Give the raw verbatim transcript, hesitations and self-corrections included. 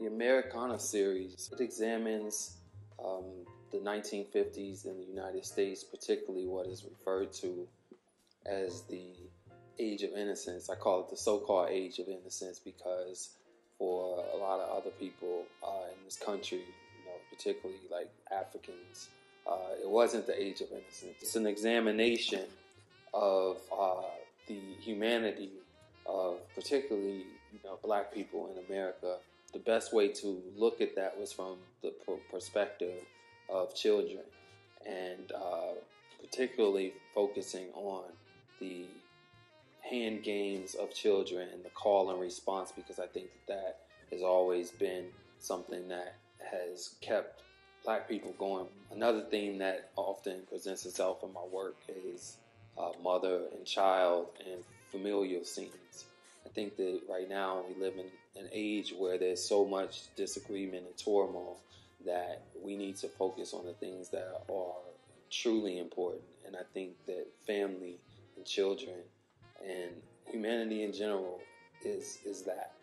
The Americana series, it examines um, the nineteen fifties in the United States, particularly what is referred to as the Age of Innocence. I call it the so-called Age of Innocence because for a lot of other people uh, in this country, you know, particularly like Africans, uh, it wasn't the Age of Innocence. It's an examination of uh, the humanity of particularly, you know, black people in America. The best way to look at that was from the perspective of children, and uh, particularly focusing on the hand games of children and the call and response, because I think that that has always been something that has kept black people going. Another theme that often presents itself in my work is uh, mother and child and familial scenes. I think that right now we live in an age where there's so much disagreement and turmoil that we need to focus on the things that are truly important. And I think that family and children and humanity in general is is that.